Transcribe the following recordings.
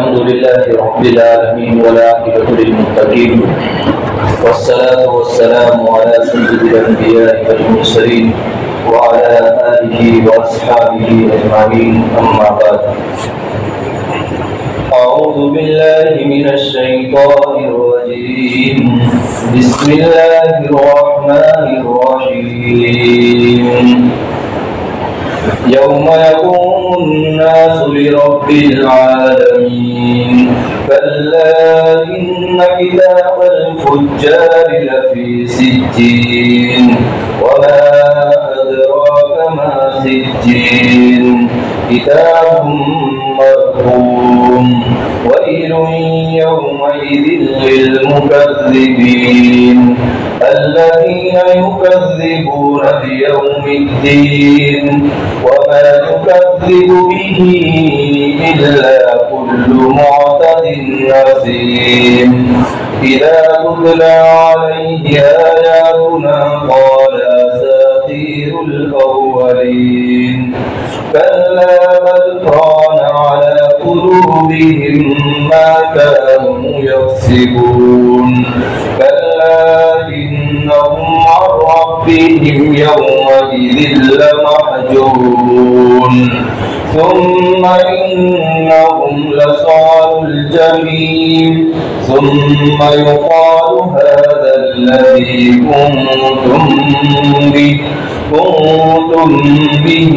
الحمد لله رب العالمين والعاقبة للمتقين والصلاة والسلام على سيد الأنبياء والمرسلين وعلى آله وأصحابه أجمعين أما بعد أعوذ بالله من الشيطان الرجيم بسم الله الرحمن الرحيم يوم يقوم الناس لرب العالمين كلا إن كتاب الفجار لفي سجين وما أدراك ما سجين كتاب مرقوم ويل يومئذ للمكذبين الذين يكذبون بيوم الدين وما يكذب به إلا كل معتد نسيم إذا تتلى عليه آياتنا قال أساطير الأولين كلا بل ران على قلوبهم ما كانوا يكسبون كلا إنهم عن ربهم يومئذ لمحجوبون ثم إنهم لصالوا الجحيم ثم يقال هذا الذي كنتم به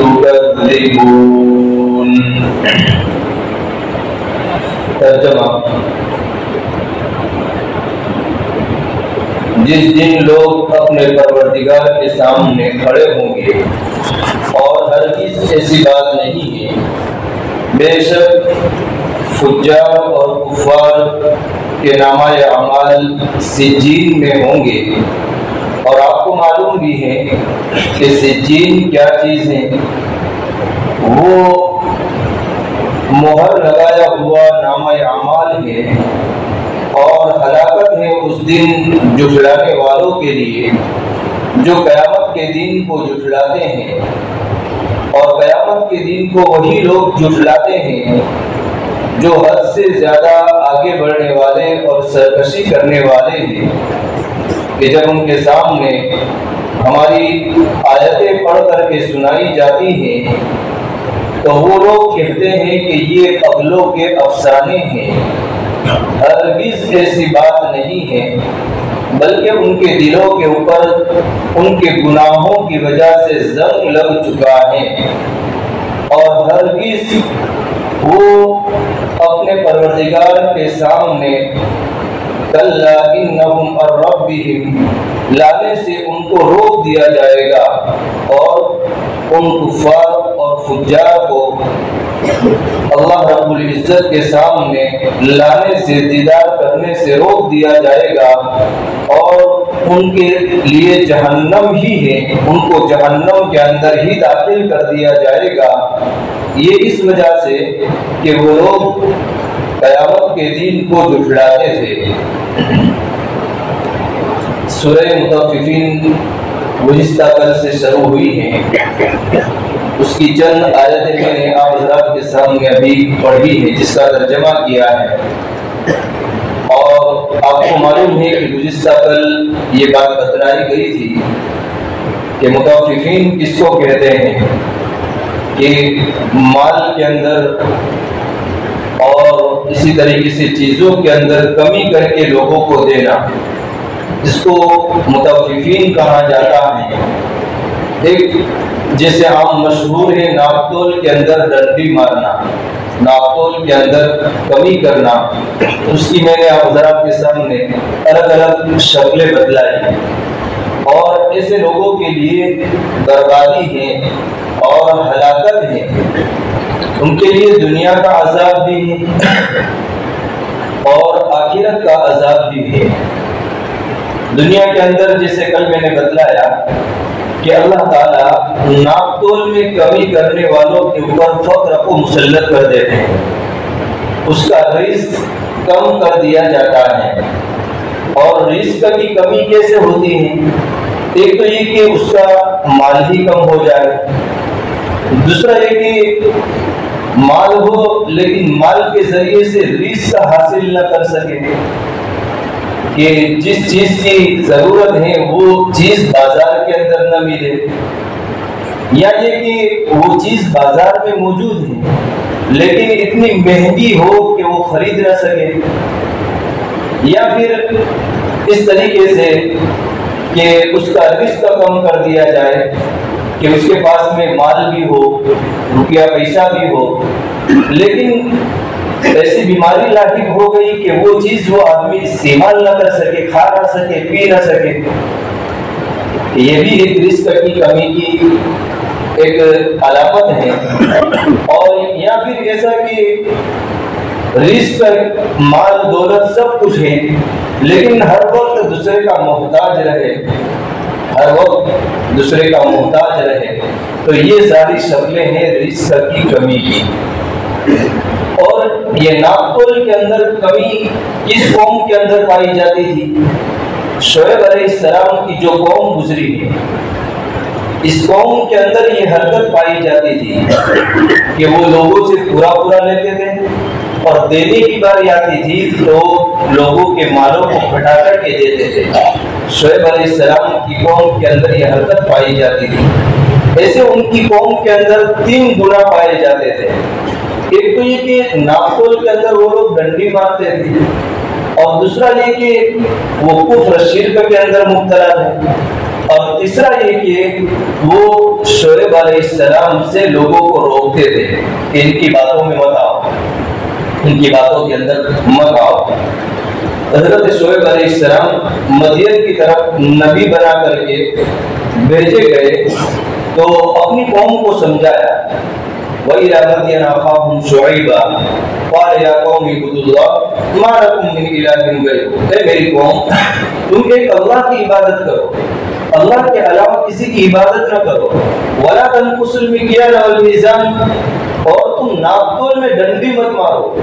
تكذبون. ترجمہ: جس دن لوگ اپنے پروردگار کے سامنے کھڑے ہوں گے اور ہرگز ایسی بات نہیں ہے، بے شک فجار اور کفار کے نامہ اعمال سجین میں ہوں گے، اور آپ کو معلوم بھی ہے کہ سجین کیا چیز ہے؟ وہ مہر لگایا ہوا نامہ اعمال ہے اور ہلاکت ہے اس دن جھٹلانے والوں کے لیے جو قیامت کے دن کو جھٹلاتے ہیں، اور قیامت کے دن کو وہی لوگ جھٹلاتے ہیں جو حد سے زیادہ آگے بڑھنے والے اور سرکشی کرنے والے ہیں، کہ جب ان کے سامنے ہماری آیتیں پڑھ کر کے سنائی جاتی ہیں تو وہ لوگ کہتے ہیں کہ یہ اگلوں کے افسانے ہیں، ہرگز ایسی بات نہیں ہے، بلکہ ان کے دلوں کے اوپر ان کے گناہوں کی وجہ سے زنگ لگ چکا ہے، اور ہرگز وہ اپنے پروردگار کے سامنے کلا انہم عن ربہم لانے سے ان کو روک دیا جائے گا، اور ان کفار اور فجار کو اللہ رب العزت کے سامنے لانے سے، دیدار کرنے سے روک دیا جائے گا، اور ان کے لیے جہنم ہی ہے، ان کو جہنم کے اندر ہی داخل کر دیا جائے گا۔ یہ اس وجہ سے کہ وہ لوگ قیامت کے دن کو جھٹلاتے تھے۔ سورہ مطففین گزشتہ کل سے شروع ہوئی ہیں، اس کی چند آیتیں میں نے آپ حضرات کے سامنے ابھی پڑھی ہے، جس کا ترجمہ کیا ہے، اور آپ کو معلوم ہے کہ گزشتہ کل یہ بات بتلائی گئی تھی کہ مطففین کس کو کہتے ہیں، کہ مال کے اندر اور اسی طریقے سے چیزوں کے اندر کمی کر کے لوگوں کو دینا، جس کو مطففین کہا جاتا ہے۔ ایک جیسے عام مشہور ہے ناپ تول کے اندر ڈنڈی مارنا، ناپ تول کے اندر کمی کرنا، اس کی میں نے آپ حضرات کے سامنے الگ الگ شکلیں بتلائی، اور ایسے لوگوں کے لیے بربادی ہے اور ہلاکت ہے، ان کے لیے دنیا کا عذاب بھی ہے اور آخرت کا عذاب بھی ہے۔ دنیا کے اندر جیسے کل میں نے بتلایا کہ اللہ تعالیٰ ناپ تول میں کمی کرنے والوں کے اوپر فقر کو مسلط کر دیتے ہیں، اس کا رزق کم کر دیا جاتا ہے۔ اور رزق کی کمی کیسے ہوتی ہے؟ ایک تو یہ کہ اس کا مال ہی کم ہو جائے، دوسرا یہ کہ مال ہو لیکن مال کے ذریعے سے رزق حاصل نہ کر سکے، کہ جس چیز کی ضرورت ہے وہ چیز بازار کے اندر نہ ملے، یا یہ کہ وہ چیز بازار میں موجود ہے لیکن اتنی مہنگی ہو کہ وہ خرید نہ سکے، یا پھر اس طریقے سے کہ اس کا رزق کم کر دیا جائے کہ اس کے پاس میں مال بھی ہو، روپیہ پیسہ بھی ہو، لیکن ایسی بیماری لاحق ہو گئی کہ وہ چیز وہ آدمی استعمال نہ کر سکے، کھا نہ سکے، پی نہ سکے۔ یہ بھی ایک رزق کی کمی کی ایک علامت ہے۔ اور یا پھر ایسا کہ رزق، مال، دولت سب کچھ ہے لیکن ہر وقت دوسرے کا محتاج رہے، ہر وقت دوسرے کا محتاج رہے، تو یہ ساری شکلیں ہیں رزق کی کمی کی۔ اور یہ ناپتول کے اندر کمی کس قوم کے اندر پائی جاتی تھی؟ شعیب علیہ السلام کی جو قوم گزری ہے، اس قوم کے اندر یہ حرکت پائی جاتی تھی کہ وہ لوگوں سے پورا لیتے تھے، اور دینے کی باری آتی تھی تو لوگوں کے مالوں کو پھٹا کر کے دیتے تھے۔ شعیب علیہ السلام کی قوم کے اندر یہ حرکت پائی جاتی تھی۔ ایسے ان کی قوم کے اندر 3 گناہ پائے جاتے تھے۔ ایک تو یہ کہ ناپتول کے اندر وہ لوگ ڈنڈی مارتے تھے، اور دوسرا یہ کہ وہ کفر شرک کے اندر مبتلا تھے، اور تیسرا یہ کہ وہ شعیب علیہ السلام سے لوگوں کو روکتے تھے کہ ان کی باتوں میں مت آؤ، ان کی باتوں کے اندر مت آؤ۔ حضرت شعیب علیہ السلام مدین کی طرف نبی بنا کر کے بھیجے گئے تو اپنی قوم کو سمجھایا، وَإِلَىٰ مَدْيَنَ أَخَاهُمْ شُعَيْبًا قَالَ يَا قَوْمِ اعْبُدُوا اللَّهَ مَا لَكُم مِّنْ إِلَٰهٍ غَيْرُهُ۔ اے میری قوم، تم ایک اللہ کی عبادت کرو، اللہ کے علاوہ کسی کی عبادت نہ کرو، وَلَا تَنقُصُوا الْمِكْيَالَ وَالْمِيزَانَ، اور تم ناپتول میں ڈنڈی مت مارو۔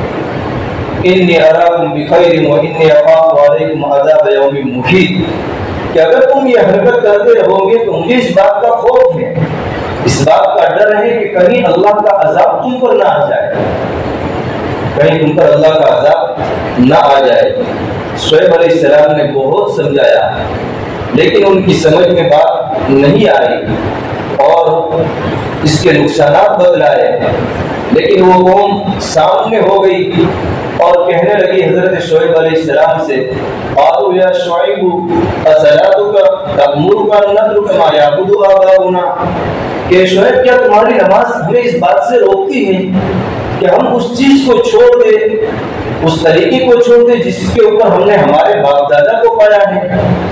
إِنِّي أَرَاكُمْ بِخَيْرٍ وَإِنِّي أَخَافُ عَلَيْكُمْ عَذَابَ يَوْمٍ مُحِيطٍ، کہ اگر تم یہ حرکت کرتے رہو گے تو مجھے اس بات کا خوف ہے، اس بات کا ڈر ہے کہ کہیں اللہ کا عذاب تم پر نہ آ جائے، کہیں تم پر اللہ کا عذاب نہ آ جائے۔ شعیب علیہ السلام نے بہت سمجھایا لیکن ان کی سمجھ میں بات نہیں آئی اور اس کے نقصانات بتلائے، لیکن وہ قوم سامنے ہو گئی اور کہنے لگی حضرت شعیب علیہ السلام سے، قالوا یا شعیب اصلاتک تأمرک ان نترک ما یعبد آباؤنا، کہ شعیب کیا تمہاری نماز ہمیں اس بات سے روکتی ہے کہ ہم اس چیز کو چھوڑ دیں، اس طریقے کو چھوڑ دیں جس کے اوپر ہم نے ہمارے باپ دادا کو پایا ہے،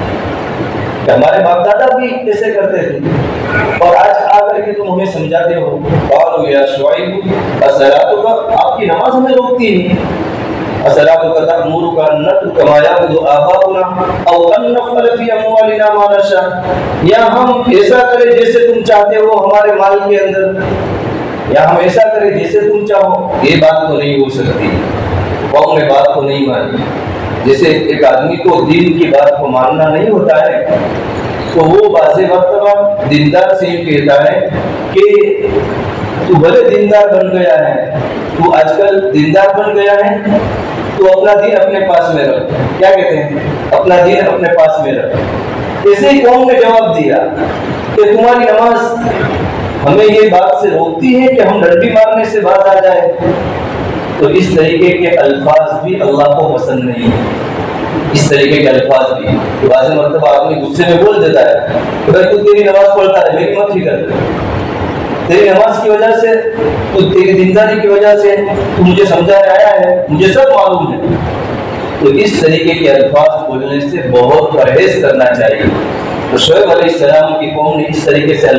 کہ ہمارے باپ دادا بھی ایسے کرتے تھے، اور آج آ کر کے تم ہمیں سمجھاتے ہو۔ قالوا یا شعیب اصلاتک، آپ کی نماز ہمیں روکتی ہے، اصلاتک تأمرک ان نترک ما یعبد آباؤنا او ان نفعل فی اموالنا ما نشاء، یا ہم ایسا کریں جیسے تم چاہتے ہو ہمارے مال کے اندر، یا ہم ایسا کریں جیسے تم چاہو۔ یہ بات تو نہیں ہو سکتی، قوم نے بات کو نہیں مانی۔ جیسے ایک آدمی کو دین کی بات کو ماننا نہیں ہوتا ہے تو وہ بعض مرتبہ دیندار سے یہ کہتا ہے کہ تو بھلے دیندار بن گیا ہے، تو آج کل دیندار بن گیا ہے، تو اپنا دین اپنے پاس میں رکھ۔ کیا کہتے ہیں؟ اپنا دین اپنے پاس میں رکھ۔ ایسے ہی قوم نے جواب دیا کہ تمہاری نماز ہمیں یہ بات سے روکتی ہے کہ ہم ڈنڈی مارنے سے باز آ جائے۔ تو اس طریقے کے الفاظ بھی اللہ کو پسند نہیں ہے، اس طریقے کے الفاظ بھی کہ بعض مرتبہ آدمی غصے میں بول دیتا ہے کہ بھائی تو تیری نماز پڑھتا ہے، میری مت فکر، تیری نماز کی وجہ سے، تو تیری دینداری کی وجہ سے تو مجھے سمجھانے آیا ہے، مجھے سب معلوم ہے۔ تو اس طریقے کے الفاظ بولنے سے بہت پرہیز کرنا چاہیے۔ تو شعیب علیہ السلام کی قوم نے اس طریقے سے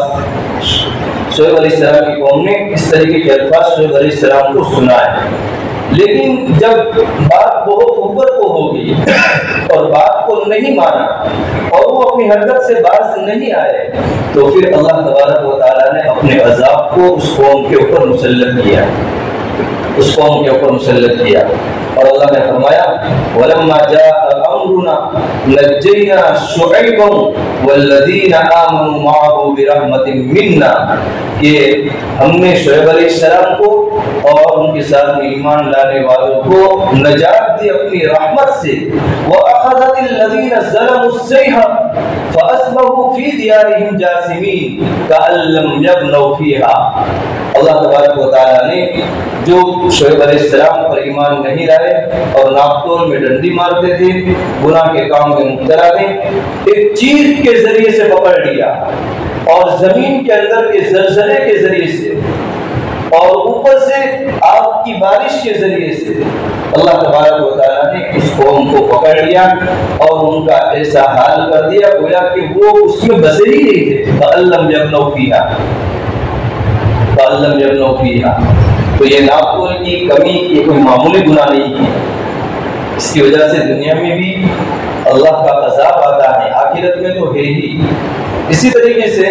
شعیب علیہ السلام کی قوم نے اس طریقے کے الفاظ شعیب علیہ السلام کو سنا ہے، لیکن جب بات بہت اوپر کو ہو گئی اور بات کو نہیں مانا اور وہ اپنی حرکت سے باز نہیں آئے، تو پھر اللہ تبارک و تعالیٰ نے اپنے عذاب کو اس قوم کے اوپر مسلط کیا۔ اس قوم کے اوپر مسلط کیا۔ اور اللہ نے فرمایا وَلَمَّا جَاءَ أَمْرُنَا نَجَّيْنَا شُعَيْبًا وَالَّذِينَ آمَنُوا مَعَهُ بِرَحْمَةٍ مِنَّا، کہ ہم نے شعیب علیہ السلام کو اور ان کے ساتھ میں ایمان لانے والوں کو نجات دی اپنی رحمت سے۔ وَأَخَذَتِ الَّذِينَ ظَلَمُوا الصَّيْحَةُ فَأَصْبَحُوا فِي دِيَارِهِمْ جَاثِمِينَ كَأَن لَّمْ يَغْنَوْا فِيهَا۔ اللہ تبارک و تعالیٰ نے جو شعیب علیہ السلام پر ایمان نہیں لائے اور ناپتول میں ڈنڈی مارتے تھے، گناہ کے کام میں مبتلا تھے، ایک چیر کے ذریعے سے پکڑ لیا اور زمین کے اندر کے زلزلے کے ذریعے سے اور اوپر سے آگ کی بارش کے ذریعے سے اللہ تبارک و تعالیٰ نے اس قوم کو پکڑ لیا اور ان کا ایسا حال کر دیا گویا کہ وہ اس میں بسے ہی نہیں تھے۔ فَأَلَّمْ يَغْنَوْا فِيهَا فَأَلَّمْ يَغْنَوْا فِيهَا۔ تو یہ ناپتول کی کمی یہ کوئی معمولی گناہ نہیں ہے، اس کی وجہ سے دنیا میں بھی اللہ کا عذاب آتا ہے، آخرت میں تو ہے ہی۔ اسی طریقے سے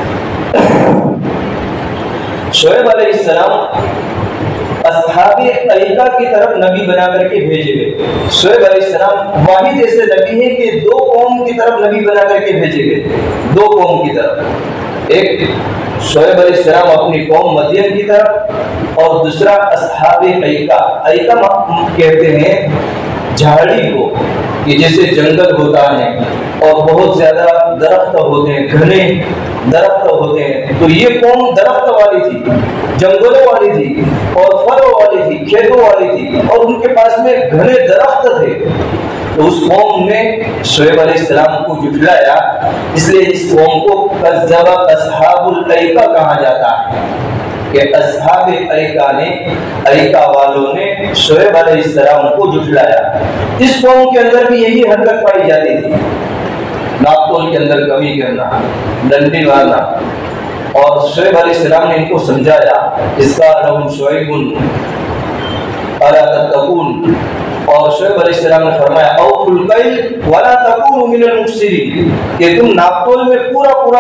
شعیب علیہ السلام اصحاب ایکا کی طرف نبی بنا کر کے بھیجے گئے۔ شعیب علیہ السلام واحد ایسے نبی ہیں کہ دو قوم کی طرف نبی بنا کر کے بھیجے گئے، دو قوم کی طرف، ایک شعیب علیہ السلام اپنی قوم مدین کی طرف اور دوسرا اصحاب ایکا۔ ایکا کہتے ہیں جھاڑی کو، کہ جیسے جنگل ہوتا ہے اور بہت زیادہ درخت ہوتے ہیں، گھنے درخت ہوتے ہیں، تو یہ قوم درخت والی تھی، جنگلوں والی تھی اور پھلوں والی تھی، کھیتوں والی تھی، اور ان کے پاس میں گھنے درخت تھے۔ تو اس قوم نے شعیب علیہ السلام کو جھٹلایا، اس لیے اس قوم کو کذب اصحاب الایکا کہا جاتا ہے، کہ اصحاب ایکا نے، ایکا والوں نے شعیب علیہ السلام کو جھٹلایا۔ اس قوم کے اندر بھی یہی حرکت پائی جاتی تھی، ناپتول کے اندر کمی کرنا، ڈنڈی مارنا۔ اور شعیب علیہ السلام نے ان کو سمجھایا، اس کا لہم شعیب الا تتقون، اور شعیب علیہ السلام نے فرمایا اوفوا الکیل ولا تکونوا من المفسدین، کہ تم ناپتول میں پورا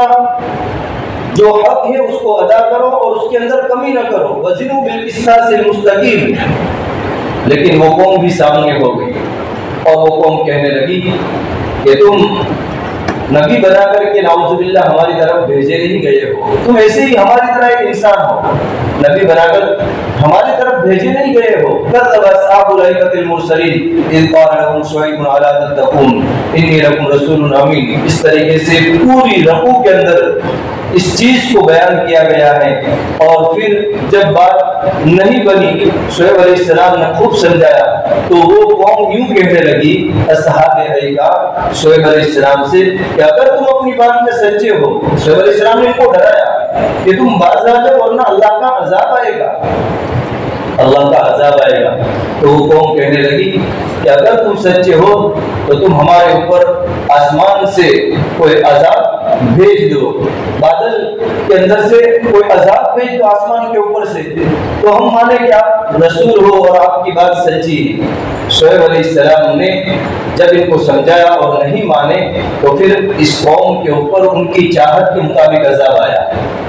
جو حق ہے اس کو ادا کرو اور اس کے اندر کمی نہ کرو، وزنوا بالقسطاس المستقیم۔ لیکن وہ قوم بھی سامنے ہو گئی اور وہ قوم کہنے لگی کہ تم نبی بنا کر کے نعوذ باللہ ہماری طرف بھیجے نہیں گئے ہو، تم ایسے ہی ہماری طرح ایک انسان ہو، نبی بنا کر ہماری طرف بھیجے نہیں گئے ہو۔ کذب اصحاب الایکۃ المرسلین اذ قال لهم شعیب الا تتقون انی لکم رسول امین۔ اس طریقے سے پوری رقوع کے اندر اس چیز کو بیان کیا گیا ہے۔ اور پھر جب بات نہیں بنی، شعیب علیہ السلام نے خوب سمجھایا، تو وہ قوم یوں کہنے لگی اصحاب ایکا شعیب علیہ السلام سے کہ اگر تم اپنی بات میں سچے ہو، شعیب علیہ السلام نے ان کو ڈرایا کہ تم باز آ جاؤ ورنہ اللہ کا عذاب آئے گا، اللہ کا عذاب آئے گا۔ تو وہ قوم کہنے لگی کہ اگر تم سچے ہو تو تم ہمارے اوپر آسمان سے کوئی عذاب بھیج دو، بادل کے اندر سے کوئی عذاب بھیج دو آسمان کے اوپر سے، تو ہم مانیں کہ آپ رسول ہو اور آپ کی بات سچی ہے۔ شعیب علیہ السلام نے جب ان کو سمجھایا اور نہیں مانے، تو پھر اس قوم کے اوپر ان کی چاہت کے مطابق عذاب آیا۔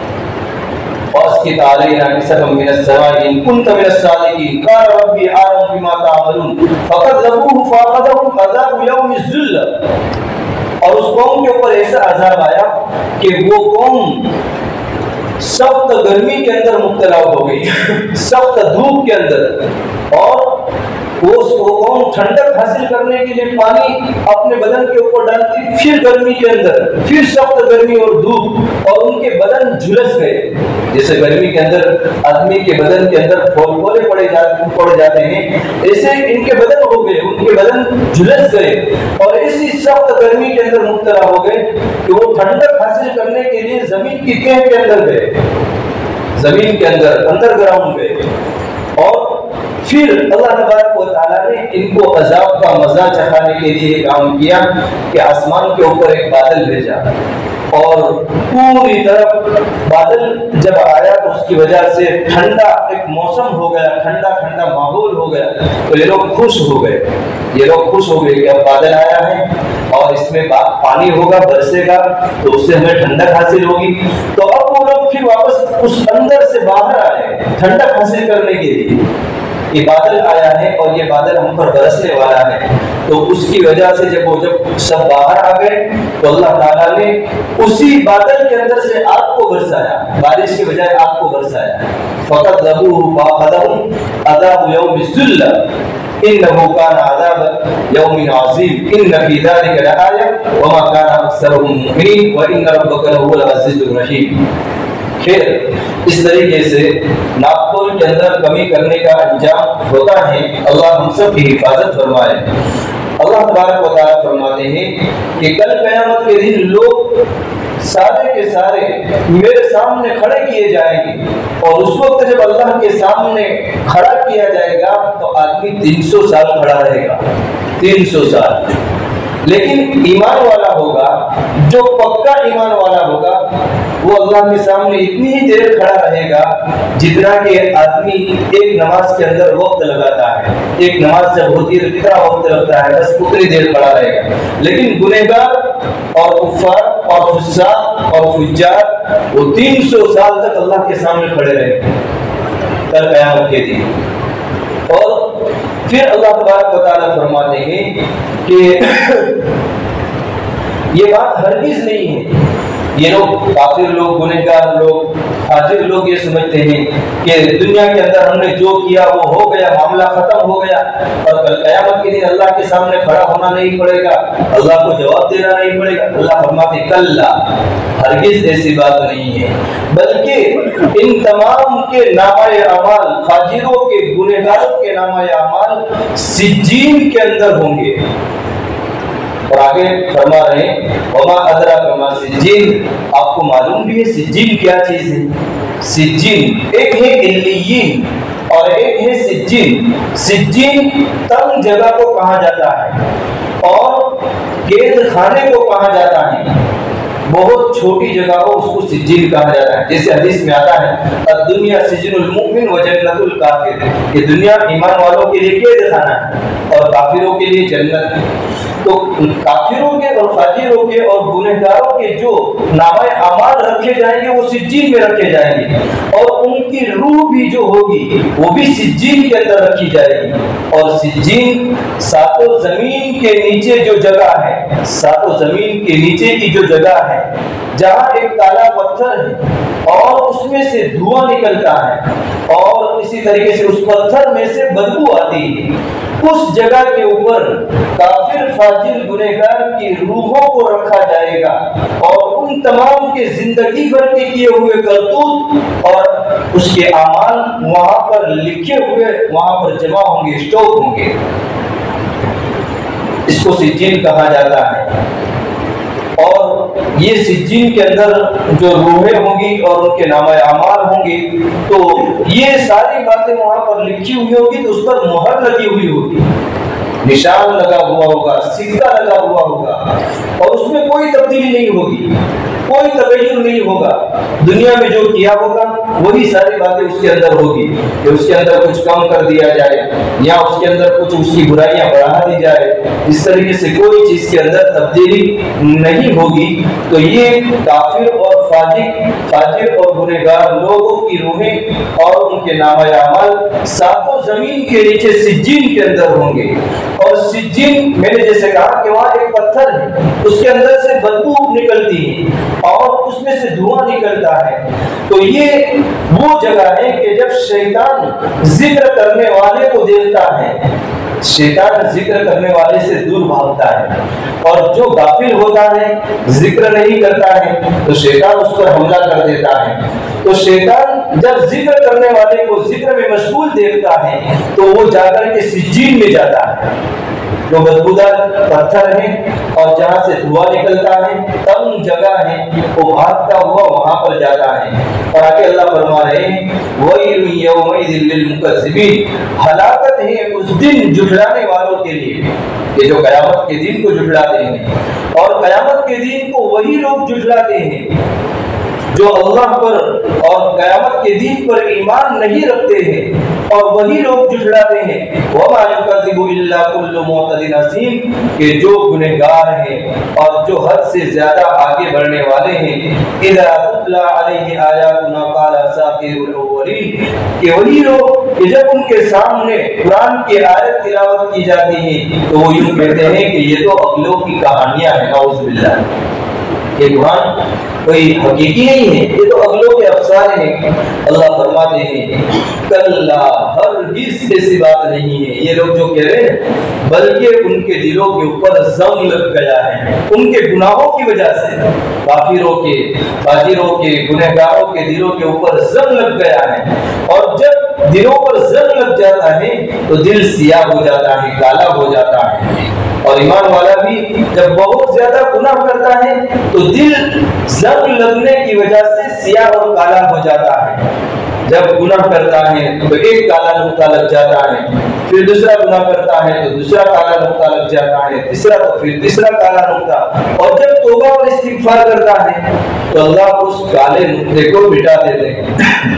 وَأَسْقِطْ عَلَيْنَا كِسَفًا مِّنَ السَّمَاءِ إِن كُنتَ مِنَ الصَّادِقِينَ قَالَ رَبِّي أَعْلَمُ بِمَا تَعْمَلُونَ فَكَذَّبُوهُ فَأَخَذَهُمْ عَذَابُ يَوْمِ الظُّلَّةِ۔ اور اس قوم کے اوپر ایسا عذاب آیا کہ وہ قوم سخت گرمی کے اندر مبتلا ہو گئی، سخت دھوپ کے اندر، اور وہ قوم ٹھنڈک حاصل کرنے کے لیے پانی اپنے بدن کے اوپر ڈالتی، پھر گرمی کے اندر پھر سخت گرمی اور دھوپ، اور ان کے بدن جھلس گئے، جیسے گرمی کے اندر آدمی کے بدن کے اندر پھولے پڑ جاتے ہیں، ایسے ان کے بدن ہو گئے، ان کے بدن جھلس گئے اور ایسی سخت گرمی کے اندر مبتلا ہو گئے کہ وہ ٹھنڈک حاصل کرنے کے لیے زمین کی تہہ کے اندر گئے، زمین کے اندر انڈر گراؤنڈ گئے۔ اور پھر اللہ تبارک و تعالیٰ نے ان کو عذاب کا مزہ چکھانے کے لیے کام کیا کہ آسمان کے اوپر ایک بادل بھیجا، اور پوری طرف بادل جب آیا تو اس کی وجہ سے ٹھنڈا ایک موسم ہو گیا، ٹھنڈا ٹھنڈا ماحول ہو گیا، تو یہ لوگ خوش ہو گئے، یہ لوگ خوش ہو گئے کہ اب بادل آیا ہے اور اس میں پانی ہوگا، برسے گا، تو اس سے ہمیں ٹھنڈک حاصل ہوگی۔ تو اب اور وہ لوگ پھر واپس اس اندر سے باہر آئے ٹھنڈک حاصل کرنے کے لیے. یہ بادل آیا ہے اور یہ بادل ہم پر برسنے والا ہے. تو اس کی وجہ سے جب سب باہر آ گئے تو اللہ تعالیٰ نے اسی بادل کے اندر سے آگ کو برسایا, بارش کے بجائے آگ کو برسایا. فَقَذَّبُوهُ فَأَخَذَهُمْ عَذَابُ يَوْمِ الذُّلَّةِ إِنَّهُ كَانَ عَذَابَ يَوْمٍ عَظِيمٍ إِنَّ فِي ذَلِكَ لَآيَةً وَمَا كَانَ أَكْثَرُهُم مُؤْمِنِينَ وَإِنَّ رَبَّكَ لَهُوَ الْعَزِيزُ الرَّحِيمُ. پھر اس طریقے سے ناپتول کے اندر کمی کرنے کا انجام ہوتا ہے. اللہ ہم سب کی حفاظت فرمائے. اللہ تبارک و تعالیٰ فرماتے ہیں کہ کل قیامت کے دن لوگ سارے کے سارے میرے سامنے کھڑے کیے جائیں گے, اور اس وقت جب اللہ کے سامنے کھڑا کیا جائے گا تو آدمی 300 سال کھڑا رہے گا, 300 سال. لیکن ایمان والا ہوگا, جو پکا ایمان والا ہوگا, وہ اللہ کے سامنے اتنی ہی دیر کھڑا رہے گا جتنا کہ آدمی ایک نماز کے اندر وقت لگاتا ہے. ایک نماز جب ہوتی ہے کتنا وقت لگتا ہے, بس اتنی دیر کھڑا رہے گا. لیکن گنہگار اور کفار اور فساق اور فجار وہ 300 سال تک اللہ کے سامنے کھڑے رہے کل قیامت کے دن. اور پھر اللہ تبارک و تعالیٰ فرماتے ہیں کہ یہ بات ہرگز نہیں ہے. یہ لوگ کافر لوگ, گنہگار لوگ, فاجر لوگ یہ سمجھتے ہیں کہ دنیا کے اندر ہم نے جو کیا وہ ہو گیا, معاملہ ختم ہو گیا, اور کل قیامت کے دن اللہ کے سامنے کھڑا ہونا نہیں پڑے گا, اللہ کو جواب دینا نہیں پڑے گا. اللہ فرماتے کلا, ہرگز ایسی بات نہیں ہے, بلکہ ان تمام کے نامۂ اعمال, فاجروں کے, گنہگاروں کے نامۂ اعمال سجین کے اندر ہوں گے. اور آگے فرما رہے ہیں وما ادراک ما سجین, آپ کو معلوم بھی ہے سجین کیا چیز ہے. سجین ایک ہے علیین اور ایک ہے سجین. سجین تنگ جگہ کو کہا جاتا ہے اور قید خانے کو کہا جاتا ہے. بہت چھوٹی جگہ ہو اس کو سجین کہا جاتا ہے. جیسے حدیث میں آتا ہے الدنیا سجن المؤمن و جنت الکافر, کہ دنیا ایمان والوں کے لیے قید خانہ ہے اور کافروں کے لیے جنت ہے. تو کافروں کے اور فاجروں کے اور گنہگاروں کے جو نامۂ اعمال رکھے جائیں گے وہ سجین میں رکھے جائیں گے, اور ان کی روح بھی جو ہوگی وہ بھی سجین کے اندر رکھی جائے گی. اور سجین ساتوں زمین کے نیچے جو جگہ ہے, ساتوں زمین کے نیچے کی جو جگہ ہے جہاں ایک کالا پتھر ہے اور اس میں سے دھواں نکلتا ہے, اور اسی طریقے سے اس پتھر میں سے بدبو آتی ہے, اس جگہ کے اوپر کافر فاجر گنہگار کی روحوں کو رکھا جائے گا, اور ان تمام کے زندگی بھر کے کیے ہوئے کرتوت اور اس کے اعمال وہاں پر لکھے ہوئے وہاں پر جمع ہوں گے, اسٹور ہوں گے. اس کو سجین کہا جاتا ہے. اور یہ سجین کے اندر جو روحیں ہوں گی اور ان کے نامۂ اعمال ہوں گے, تو یہ ساری باتیں وہاں پر لکھی ہوئی ہوگی, تو اس پر مہر لگی ہوئی ہوگی, نشان لگا ہوا ہوگا, سکہ لگا ہوا ہوگا, اور اس میں کوئی تبدیلی نہیں ہوگی, کوئی تغیر نہیں ہوگا. دنیا میں جو کیا ہوگا وہی ساری باتیں اس کے اندر ہوگی, کہ اس کے اندر کچھ کم کر دیا جائے یا اس کے اندر کچھ اس کی برائیاں بڑھا دی جائے, اس طریقے سے کوئی چیز کے اندر تبدیلی نہیں ہوگی. تو یہ کافر اور فاجر اور گنہگار لوگوں کی روحیں اور ان کے نامۂ اعمال ساتوں زمین کے نیچے سجین کے اندر ہوں گے. اور سجین میں نے جیسے کہا کہ وہاں ایک پتھر ہے, اس کے اندر سے بدبو نکلتی ہے اور اس میں سے دھواں نکلتا ہے. تو یہ وہ جگہ ہے کہ جب شیطان ذکر کرنے والے کو دیکھتا ہے, شیطان ذکر کرنے والے سے دور بھاگتا ہے, اور جو غافل ہوتا ہے ذکر نہیں کرتا ہے تو شیطان اس پر حملہ کر دیتا ہے. تو شیطان جب ذکر کرنے والے کو ذکر میں مشغول دیکھتا ہے تو وہ جا کر کے سجین میں جاتا ہے, جو بدبودار پتھر ہے اور جہاں سے دھواں نکلتا ہے, تنگ جگہ ہے, وہ بھاگتا ہوا وہاں پر جاتا ہے. اور آگے اللہ فرما رہے ہیں وَيْلٌ يَوْمَئِذٍ لِّلْمُكَذِّبِينَ, ہلاکت ہے اس دن جھٹلانے والوں کے لیے, یہ جو قیامت کے دن کو جھٹلاتے ہیں. اور قیامت کے دن کو وہی لوگ جھٹلاتے ہیں جو اللہ پر اور قیامت کے دن پر ایمان نہیں رکھتے ہیں اور وہی لوگ جھٹلاتے ہیں وما یکذب الا کل معتد اثیم کہ جو گنہگار ہیں اور جو حد سے زیادہ آگے بڑھنے والے ہیں اذا تتلی علیہ آیاتنا قال اساطیر الاولین کہ وہی لوگ کہ جب ان کے سامنے قرآن کی آیت تلاوت کی جاتی ہے تو وہ یوں کہتے ہیں کہ یہ تو اگلوں کی کہانیاں ہیں نعوذ باللہ یہ قرآن کوئی حقیقی نہیں ہے یہ تو اگلوں کے افسانے ہیں اللہ فرماتے ہیں کلا ہرگز ایسی بات نہیں ہے یہ لوگ جو کہہ رہے ہیں بلکہ ان کے دلوں کے اوپر زنگ لگ گیا ہے ان کے گناہوں کی وجہ سے کافروں کے فاجروں کے گنہگاروں کے دلوں کے اوپر زنگ لگ گیا ہے اور جب دلوں پر زنگ لگ جاتا ہے تو دل سیاہ ہو جاتا ہے کالا ہو جاتا ہے اور ایمان والا بھی جب بہت زیادہ گناہ کرتا ہے تو دل زنگ لگنے کی وجہ سے سیاہ اور کالا ہو جاتا ہے جب گناہ کرتا ہے تو ایک کالا نقطہ لگ جاتا ہے پھر دوسرا گناہ کرتا ہے تو دوسرا کالا نقطہ لگ جاتا ہے تیسرا تو پھر تیسرا کالا نقطہ اور جب توبہ اور استغفار کرتا ہے تو اللہ اس کالے نقطے کو مٹا دیتے ہیں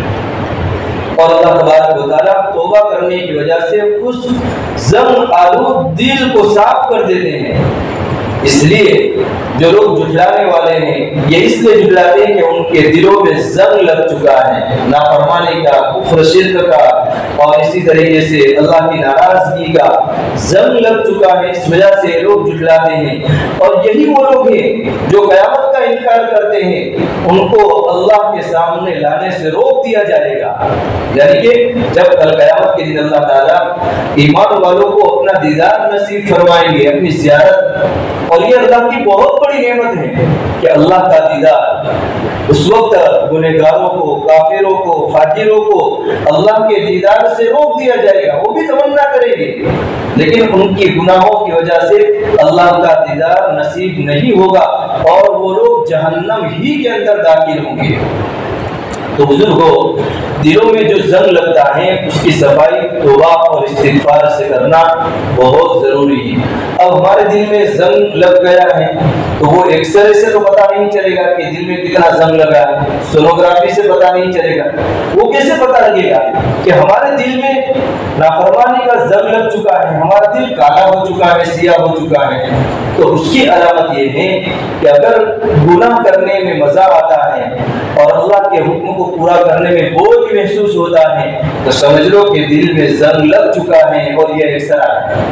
اور اللہ تبارک و تعالیٰ توبہ کرنے کی وجہ سے اس زنگ آلود دل کو صاف کر دیتے ہیں اس لیے جو لوگ جھٹلانے والے ہیں یہ اس لیے جھٹلاتے ہیں کہ ان کے دلوں میں زنگ لگ چکا ہے نافرمانی کا کفر شرک کا اور اسی طریقے سے اللہ کی ناراضگی کا زنگ لگ چکا ہے اس وجہ سے لوگ جھٹلاتے ہیں اور یہی وہ لوگ ہیں جو قیامت کا انکار کرتے ہیں ان کو اللہ کے سامنے لانے سے روک دیا جائے گا یعنی کہ جب کل قیامت کے دن اللہ تعالیٰ ایمان والوں کو اپنا دیدار نصیب فرمائیں گے اپنی زیارت اور یہ اللہ کی بہت بڑی نعمت ہے کہ اللہ کا دیدار اس وقت گنہگاروں کو کافروں کو فاجروں کو اللہ کے دیدار سے روک دیا جائے گا وہ بھی تمنا کریں گے لیکن ان کی گناہوں کی وجہ سے اللہ کا دیدار نصیب نہیں ہوگا اور وہ لوگ جہنم ہی کے اندر داخل ہوں گے تو بزرگوں دلوں میں جو زنگ لگتا ہے اس کی صفائی توبہ اور استغفار سے کرنا بہت ضروری ہے اب ہمارے دل میں زنگ لگ گیا ہے تو وہ ایکس رے سے تو پتہ نہیں چلے گا کہ دل میں کتنا زنگ لگا ہے سونوگرافی سے پتہ نہیں چلے گا وہ کیسے پتہ لگے گا کہ ہمارے دل میں نافرمانی کا زنگ لگ چکا ہے ہمارا دل کالا ہو چکا ہے سیاہ ہو چکا ہے تو اس کی علامت یہ ہے کہ اگر گناہ کرنے میں مزہ آتا ہے اور اللہ کے حکم کو پورا کرنے میں بوجھ محسوس ہوتا ہے تو سمجھ لو کہ دل میں زنگ لگ چکا ہے اور یہ ایسا ہے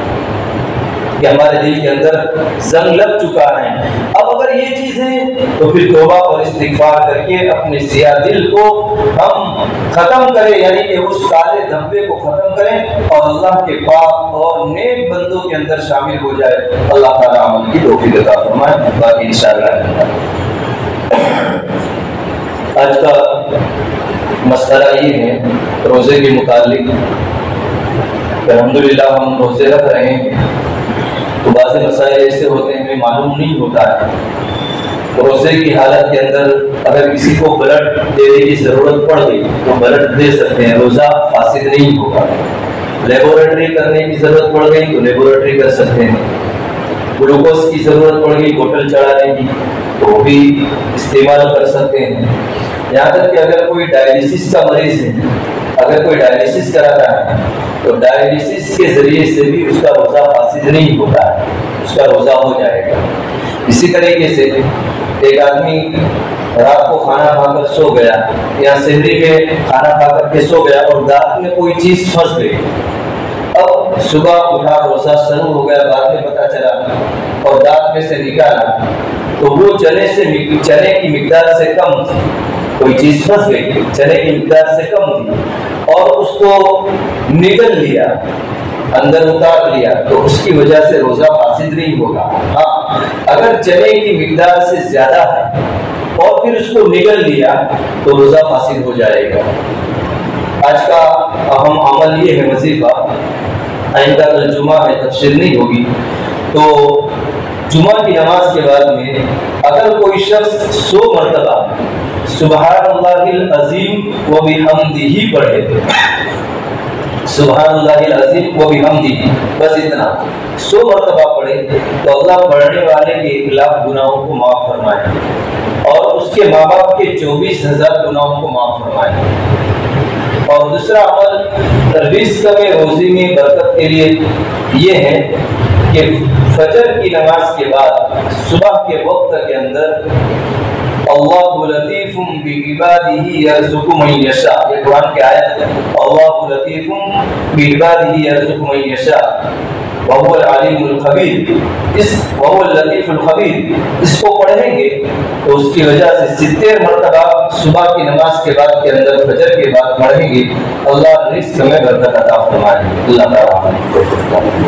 کہ ہمارے دل کے اندر زنگ لگ چکا ہے اب اگر یہ چیز ہے تو پھر توبہ اور استغفار کر کے اپنے سیاہ دل کو ہم ختم کریں یعنی کہ اس کالے دھبے کو ختم کریں اور اللہ کے پاک اور نیک بندوں کے اندر شامل ہو جائے اللہ تعالیٰ عمل کی توفیق عطا فرمائے باقی انشاءاللہ آج کا مسئلہ یہ ہے روزے کے متعلق الحمدللہ ہم روزے رکھ رہے ہیں تو بعض مسائل ایسے ہوتے ہیں ہمیں معلوم نہیں ہوتا ہے روزے کی حالت کے اندر اگر کسی کو بلڈ دینے کی ضرورت پڑ گئی تو بلڈ دے سکتے ہیں روزہ فاسد نہیں ہوگا لیبورٹری کرنے کی ضرورت پڑ گئی تو لیبورٹری کر سکتے ہیں گلوکوز کی ضرورت پڑ گئی بوتل چڑھانے کی تو وہ بھی استعمال کر سکتے ہیں یہاں تک کہ اگر کوئی ڈائلیسس کا مریض ہے اگر کوئی ڈائلیسس کراتا ہے تو ڈائلیسس کے ذریعے سے بھی اس کا روزہ فاسد نہیں ہوتا ہے اس کا روزہ ہو جائے گا اسی طریقے سے ایک آدمی رات کو کھانا کھا کر سو گیا یا سحری میں کھانا کھا کر کے سو گیا اور دانت میں کوئی چیز پھنس گئی اب صبح اٹھا روزہ شروع ہو گیا بعد میں پتہ چلا اور دانت میں سے نکالا تو وہ چنے کی مقدار سے کم تھی کوئی چیز پھنس گئی چنے کی مقدار سے کم تھی اور اس کو نگل لیا اندر اتار لیا تو اس کی وجہ سے روزہ فاسد نہیں ہوگا ہاں اگر چنے کی مقدار سے زیادہ ہے اور پھر اس کو نگل لیا تو روزہ فاسد ہو جائے گا آج کا اہم عمل یہ ہے وظیفہ آئندہ کل جمعہ ہے تفسیر نہیں ہوگی تو جمعہ کی نماز کے بعد میں اگر کوئی شخص 100 مرتبہ سبحان اللہ العظیم و بحمدہ پڑھے سبحان اللہ العظیم و بحمدہ بس اتنا 100 مرتبہ پڑھے تو اللہ پڑھنے والے کے 1 لاکھ گناہوں کو معاف فرمائے اور اس کے ماں باپ کے 24,000 گناہوں کو معاف فرمائے۔ اور دوسرا عمل رزق میں، روزی میں برکت کے لیے یہ ہے کہ فجر کی نماز کے بعد صبح کے وقت کے اندر اللہ لطیف بعبادہ یرزق من یشاء، یہ قرآن کی آیت ہے، اللہ لطیف بعبادہ یرزق من یشاء وهو العلیم الخبیر، وهو اللطیف الخبیر، اس کو پڑھیں گے تو اس کی وجہ سے 70 مرتبہ صبح کی نماز کے بعد کے اندر فجر کے بعد پڑھیں گے، اللہ رزق میں برکت عطا فرمائے۔ اللہ تعالیٰ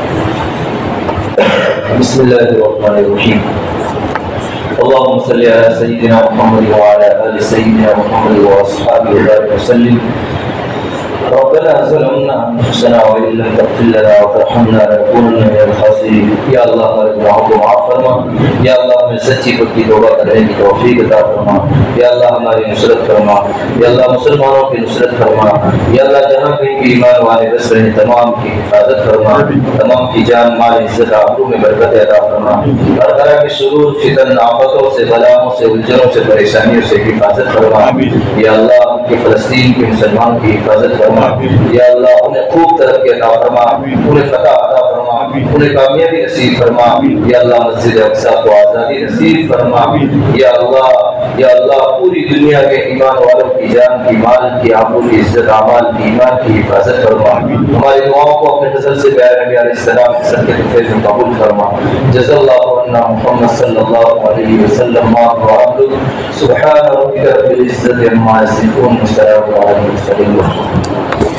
بسم اللہ الرحمن الرحیم، اللهم صل على سيدنا محمد وعلى آل سيدنا محمد وأصحابه وبارك وسلم۔ ربنا ظلمنا انفسنا وان لم تغفر لنا وترحمنا لنكونن من الخاسرين۔ یا اللہ ہمارے گناہوں کو معاف فرما، یا اللہ ہمیں سچی پکی توبہ کرنے کی توفیق عطا فرما، یا اللہ ہماری نصرت فرما، یا اللہ مسلمانوں کی نصرت فرما، یا اللہ جہاں کہیں بھی ایمان والے بس رہے تمام کی حفاظت فرما، تمام کی جان مال عزت آبرو میں برکت عطا فرما، ہر طرح کے شرور فتن آفتوں سے بلاؤں سے الجھنوں سے پریشانیوں سے حفاظت فرما، یا اللہ ہم کی فلسطین کے مسلمانوں کی حفاظت فرما، یا اللہ انہیں خوب ترقی عطا فرما، انہیں فتح عطا فرما، انہیں کامیابی نصیب فرما، یا اللہ مسجد اقصی کو آزادی نصیب فرما، یا اللہ پوری دنیا کے ایمان والوں کی جان کی مال کی آبرو کی عزت اعمال کی ایمان کی حفاظت فرما، ہماری دعاؤں کو اپنے فضل سے پیارے نبی علیہ السلام کے صدقے طیب میں قبول فرما۔ جزا اللہ عنا محمد صلی اللہ علیہ وسلم سبحان ربک رب العزت عما یصفون وسلام علی المرسلین۔